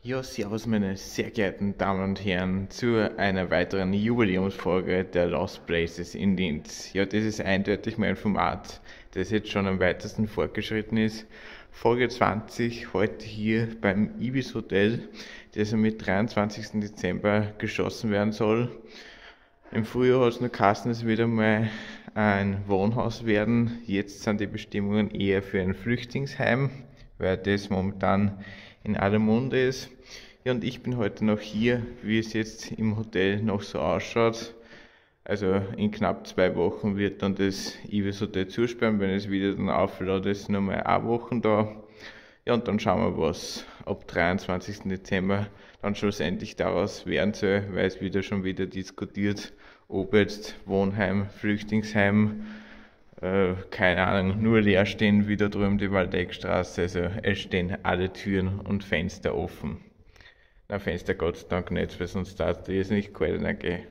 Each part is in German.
Ja, servus meine sehr geehrten Damen und Herren zu einer weiteren Jubiläumsfolge der Lost Places in Linz. Ja, das ist eindeutig mein Format, das jetzt schon am weitesten fortgeschritten ist. Folge 20, heute hier beim Ibis Hotel, das am 23. Dezember geschossen werden soll. Im Frühjahr hat es nur geheißen, es wird einmal ein Wohnhaus werden. Jetzt sind die Bestimmungen eher für ein Flüchtlingsheim, weil das momentan in aller Munde ist. Ja, und ich bin heute noch hier, wie es jetzt im Hotel noch so ausschaut. Also in knapp 2 Wochen wird dann das Ibis Hotel zusperren, wenn es wieder dann auflaut, ist nochmal 1 Woche da. Ja, und dann schauen wir, was ab 23. Dezember dann schlussendlich daraus werden soll, weil es schon wieder diskutiert, ob jetzt Wohnheim, Flüchtlingsheim, keine Ahnung, nur leer stehen, wieder drüben die Waldeckstraße. Also es stehen alle Türen und Fenster offen. Na, Fenster Gott sei Dank nicht, weil sonst darf es nicht kalt reingehen.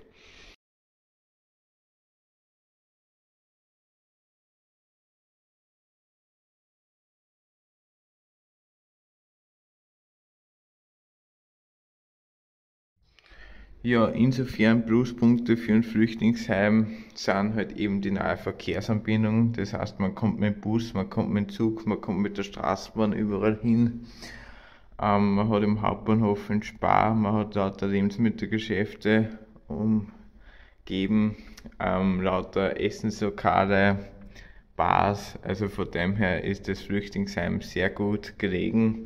Ja, insofern Pluspunkte für ein Flüchtlingsheim sind halt eben die nahe Verkehrsanbindung. Das heißt, man kommt mit dem Bus, man kommt mit dem Zug, man kommt mit der Straßenbahn überall hin. Man hat im Hauptbahnhof ein Spar, man hat lauter Lebensmittelgeschäfte umgeben, lauter Essenslokale, Bars. Also von dem her ist das Flüchtlingsheim sehr gut gelegen.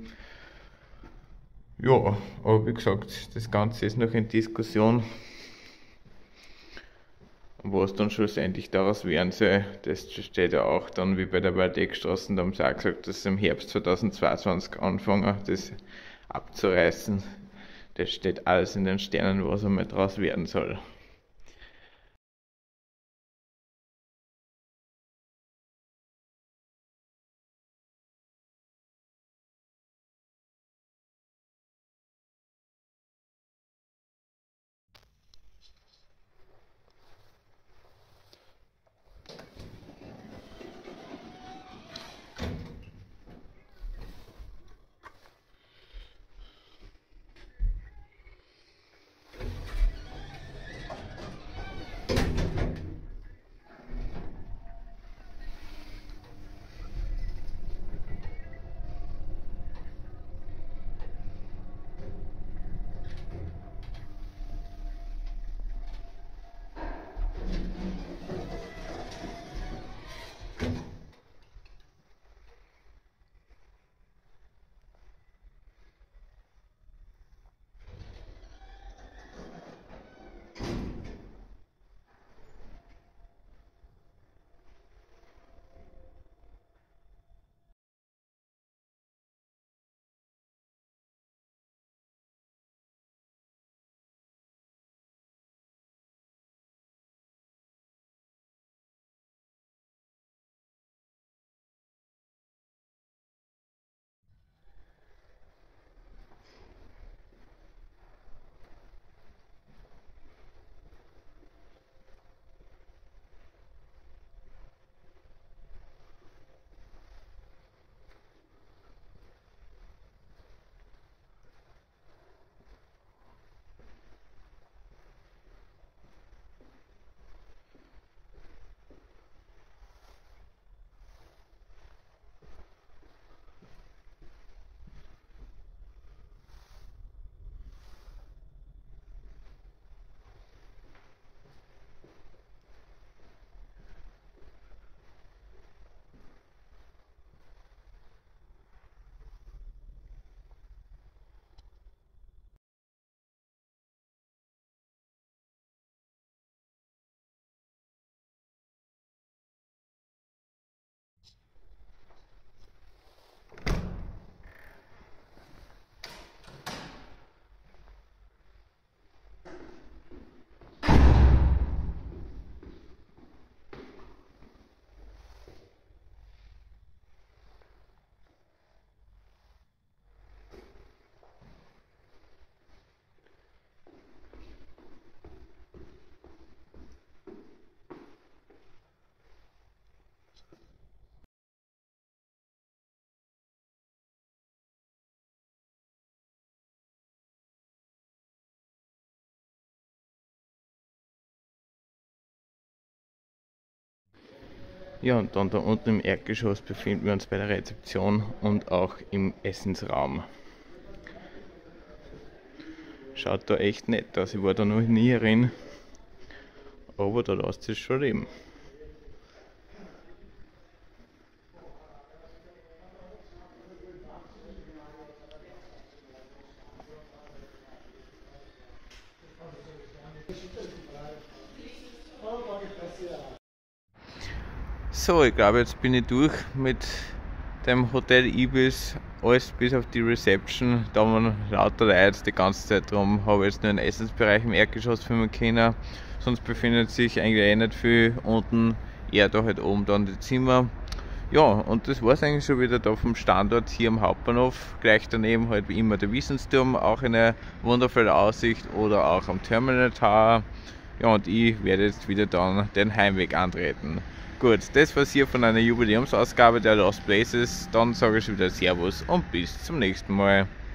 Ja, aber wie gesagt, das Ganze ist noch in Diskussion. Was dann schlussendlich daraus werden soll, das steht ja auch dann wie bei der Waldeckstraße, da haben sie auch gesagt, dass sie im Herbst 2022 anfangen, das abzureißen. Das steht alles in den Sternen, was einmal draus werden soll. Ja, und dann da unten im Erdgeschoss befinden wir uns bei der Rezeption und auch im Essensraum. Schaut da echt nett aus, ich war da noch nie drin, aber da lässt es schon leben. So, ich glaube, jetzt bin ich durch mit dem Hotel Ibis, alles bis auf die Reception. Da waren lauter Leute die ganze Zeit drum. Habe jetzt nur einen Essensbereich im Erdgeschoss filmen können. Sonst befindet sich eigentlich eh nicht viel unten, eher da halt oben dann die Zimmer. Ja, und das war es eigentlich schon wieder da vom Standort hier am Hauptbahnhof. Gleich daneben halt wie immer der Wissensturm, auch eine wundervolle Aussicht, oder auch am Terminal Tower. Ja, und ich werde jetzt wieder dann den Heimweg antreten. Gut, das war's hier von einer Jubiläumsausgabe der Lost Places. Dann sage ich schon wieder Servus und bis zum nächsten Mal.